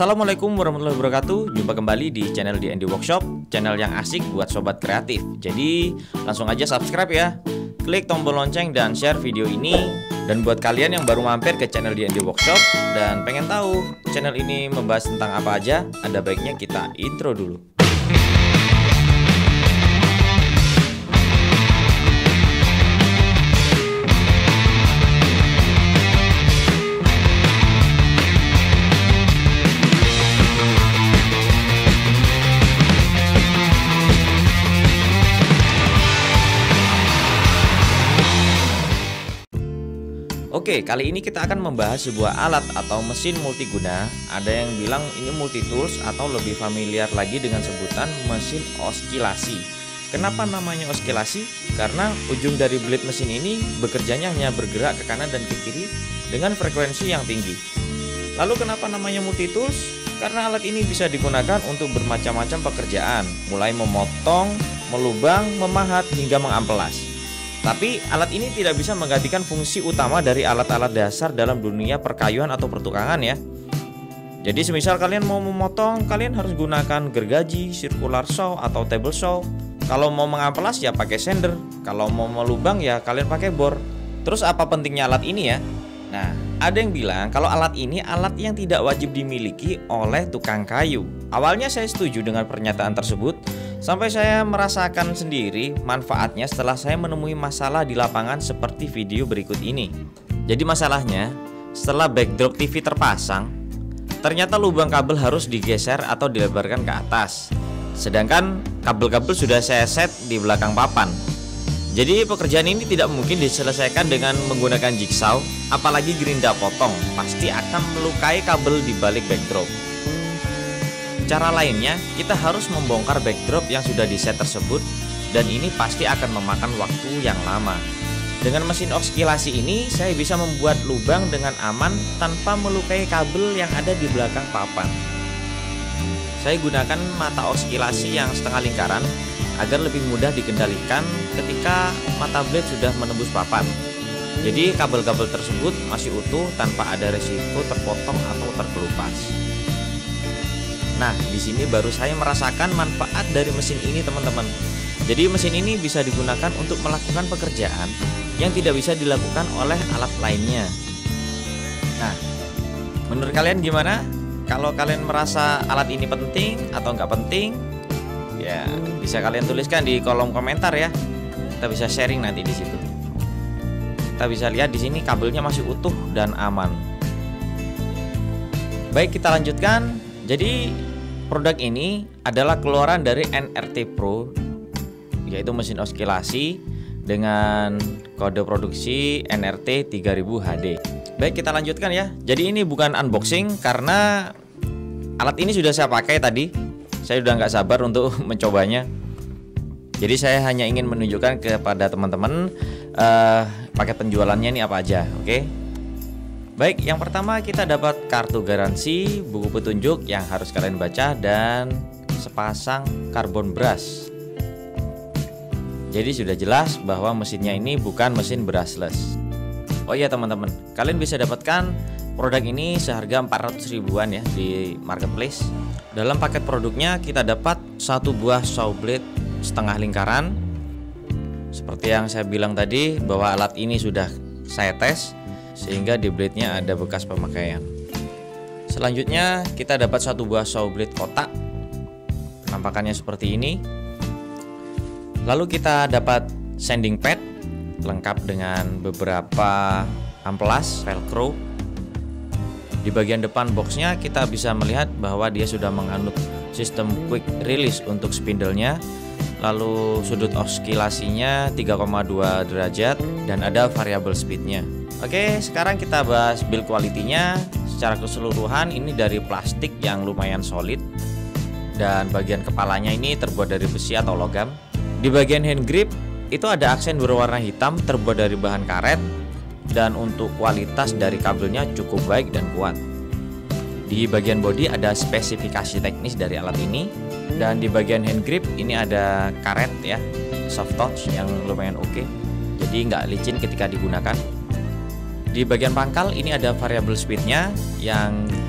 Assalamualaikum warahmatullahi wabarakatuh. Jumpa kembali di channel D&D Workshop, channel yang asik buat sobat kreatif. Jadi langsung aja subscribe ya. Klik tombol lonceng dan share video ini. Dan buat kalian yang baru mampir ke channel D&D Workshop dan pengen tahu channel ini membahas tentang apa aja, ada baiknya kita intro dulu. Oke, kali ini kita akan membahas sebuah alat atau mesin multiguna. Ada yang bilang ini multitools atau lebih familiar lagi dengan sebutan mesin oskilasi. Kenapa namanya oskilasi? Karena ujung dari blade mesin ini bekerjanya hanya bergerak ke kanan dan ke kiri dengan frekuensi yang tinggi. Lalu kenapa namanya multitools? Karena alat ini bisa digunakan untuk bermacam-macam pekerjaan, mulai memotong, melubang, memahat, hingga mengamplas. Tapi alat ini tidak bisa menggantikan fungsi utama dari alat-alat dasar dalam dunia perkayuan atau pertukangan ya. Jadi semisal kalian mau memotong, kalian harus gunakan gergaji, circular saw atau table saw. Kalau mau mengamplas ya pakai sander. Kalau mau melubang ya kalian pakai bor. Terus apa pentingnya alat ini ya? Nah, ada yang bilang kalau alat ini alat yang tidak wajib dimiliki oleh tukang kayu. Awalnya saya setuju dengan pernyataan tersebut, sampai saya merasakan sendiri manfaatnya setelah saya menemui masalah di lapangan seperti video berikut ini. Jadi masalahnya, setelah backdrop TV terpasang, ternyata lubang kabel harus digeser atau dilebarkan ke atas. Sedangkan kabel-kabel sudah saya set di belakang papan. Jadi pekerjaan ini tidak mungkin diselesaikan dengan menggunakan jigsaw, apalagi gerinda potong, pasti akan melukai kabel di balik backdrop. Cara lainnya, kita harus membongkar backdrop yang sudah di-set tersebut, dan ini pasti akan memakan waktu yang lama. Dengan mesin oskilasi ini, saya bisa membuat lubang dengan aman tanpa melukai kabel yang ada di belakang papan. Saya gunakan mata oskilasi yang setengah lingkaran agar lebih mudah dikendalikan ketika mata blade sudah menembus papan. Jadi kabel-kabel tersebut masih utuh tanpa ada resiko terpotong atau terkelupas. Nah, di sini baru saya merasakan manfaat dari mesin ini, teman-teman. Jadi mesin ini bisa digunakan untuk melakukan pekerjaan yang tidak bisa dilakukan oleh alat lainnya. Nah, menurut kalian gimana? Kalau kalian merasa alat ini penting atau nggak penting, ya bisa kalian tuliskan di kolom komentar ya. Kita bisa sharing nanti di situ. Kita bisa lihat di sini kabelnya masih utuh dan aman. Baik, kita lanjutkan. Jadi produk ini adalah keluaran dari NRT Pro, yaitu mesin oskilasi dengan kode produksi NRT 3000 HD. Baik, kita lanjutkan ya. Jadi ini bukan unboxing karena alat ini sudah saya pakai tadi. Saya udah nggak sabar untuk mencobanya. Jadi saya hanya ingin menunjukkan kepada teman-teman paket penjualannya ini apa aja, oke? Baik, yang pertama kita dapat kartu garansi, buku petunjuk yang harus kalian baca, dan sepasang karbon brush. Jadi sudah jelas bahwa mesinnya ini bukan mesin brushless. Oh iya teman-teman, kalian bisa dapatkan produk ini seharga 400 ribuan ya di marketplace. Dalam paket produknya kita dapat satu buah saw blade setengah lingkaran. Seperti yang saya bilang tadi bahwa alat ini sudah saya tes, sehingga di blade-nya ada bekas pemakaian. Selanjutnya kita dapat satu buah saw blade kotak, penampakannya seperti ini. Lalu kita dapat sanding pad lengkap dengan beberapa amplas velcro. Di bagian depan boxnya kita bisa melihat bahwa dia sudah menganut sistem quick release untuk spindle-nya. Lalu sudut oskilasinya 3,2 derajat dan ada variable speed-nya. Oke, sekarang kita bahas build quality-nya. Secara keseluruhan ini dari plastik yang lumayan solid, dan bagian kepalanya ini terbuat dari besi atau logam. Di bagian hand grip itu ada aksen berwarna hitam terbuat dari bahan karet, dan untuk kualitas dari kabelnya cukup baik dan kuat. Di bagian bodi ada spesifikasi teknis dari alat ini, dan di bagian hand grip ini ada karet ya, soft touch yang lumayan oke, jadi nggak licin ketika digunakan. Di bagian pangkal ini ada variable speednya yang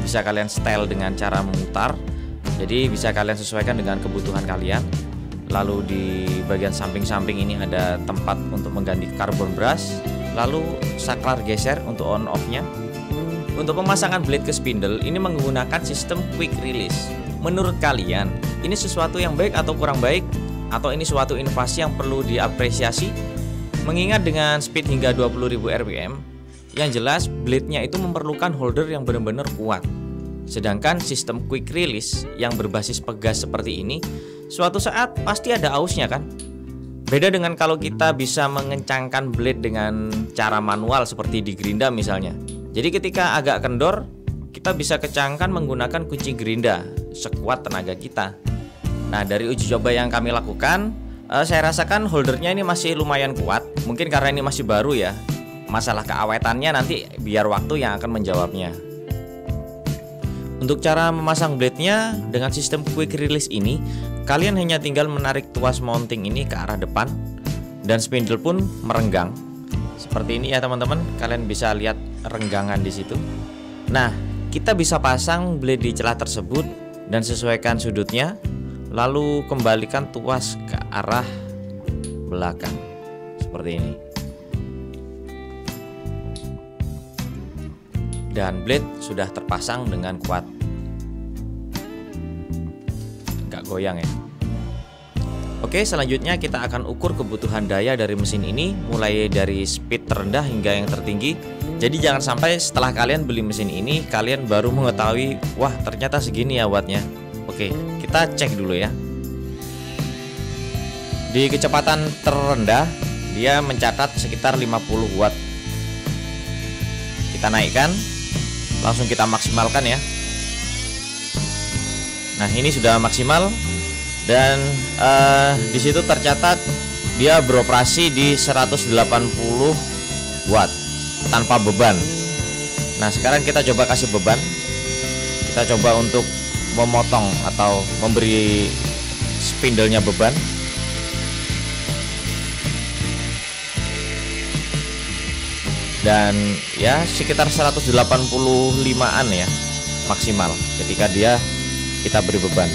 bisa kalian setel dengan cara memutar. Jadi bisa kalian sesuaikan dengan kebutuhan kalian. Lalu di bagian samping-samping ini ada tempat untuk mengganti karbon brush. Lalu saklar geser untuk on off-nya. Untuk pemasangan blade ke spindle ini menggunakan sistem quick release. Menurut kalian, ini sesuatu yang baik atau kurang baik? Atau ini suatu inovasi yang perlu diapresiasi? Mengingat dengan speed hingga 20.000 rpm, yang jelas blade-nya itu memerlukan holder yang benar-benar kuat. Sedangkan sistem quick release yang berbasis pegas seperti ini, suatu saat pasti ada ausnya kan? Beda dengan kalau kita bisa mengencangkan blade dengan cara manual seperti di gerinda misalnya. Jadi ketika agak kendor, kita bisa kencangkan menggunakan kunci gerinda sekuat tenaga kita. Nah, dari uji coba yang kami lakukan, saya rasakan holdernya ini masih lumayan kuat. Mungkin karena ini masih baru ya. Masalah keawetannya nanti biar waktu yang akan menjawabnya. Untuk cara memasang blade-nya dengan sistem quick release ini, kalian hanya tinggal menarik tuas mounting ini ke arah depan dan spindle pun merenggang. Seperti ini ya teman-teman, kalian bisa lihat renggangan di situ. Nah, kita bisa pasang blade di celah tersebut dan sesuaikan sudutnya. Lalu kembalikan tuas ke arah belakang seperti ini. Dan blade sudah terpasang dengan kuat. Nggak goyang ya. Oke, selanjutnya kita akan ukur kebutuhan daya dari mesin ini, mulai dari speed terendah hingga yang tertinggi. Jadi jangan sampai setelah kalian beli mesin ini kalian baru mengetahui, wah ternyata segini ya wattnya. Oke, kita cek dulu ya. Di kecepatan terendah dia mencatat sekitar 50 watt. Kita naikkan, langsung kita maksimalkan ya. Nah, ini sudah maksimal dan di situ tercatat dia beroperasi di 180 watt tanpa beban. Nah, sekarang kita coba kasih beban. Kita coba untuk memotong atau memberi spindlenya beban. Dan ya sekitar 185-an ya maksimal ketika kita beri beban.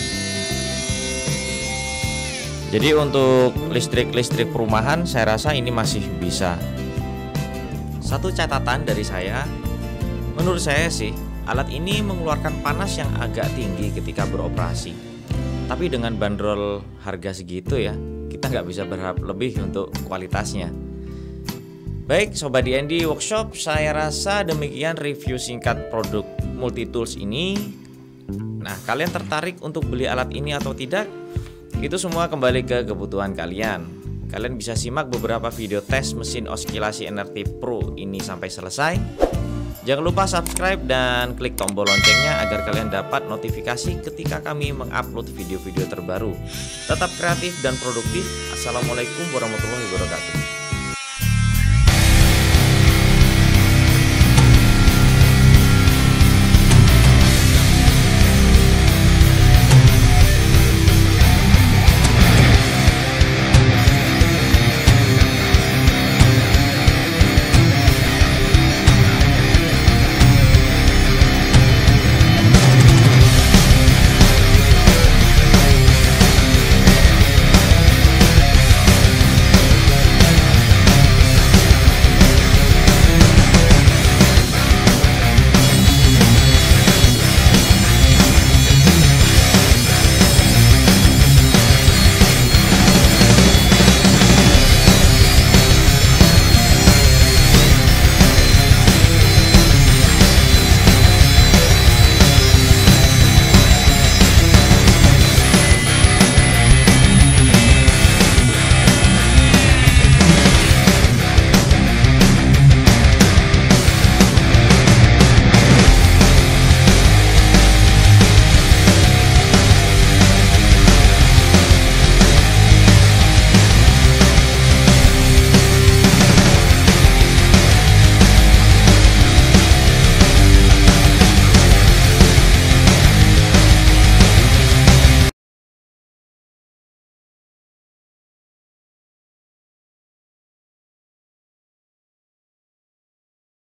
Jadi untuk listrik perumahan saya rasa ini masih bisa. Satu catatan dari saya, menurut saya sih alat ini mengeluarkan panas yang agak tinggi ketika beroperasi. Tapi dengan bandrol harga segitu ya, kita nggak bisa berharap lebih untuk kualitasnya. Baik Sobat D&D Workshop, saya rasa demikian review singkat produk multitools ini. Nah, kalian tertarik untuk beli alat ini atau tidak? Itu semua kembali ke kebutuhan kalian. Kalian bisa simak beberapa video tes mesin oskilasi NRT Pro ini sampai selesai. Jangan lupa subscribe dan klik tombol loncengnya agar kalian dapat notifikasi ketika kami mengupload video-video terbaru. Tetap kreatif dan produktif. Assalamualaikum warahmatullahi wabarakatuh.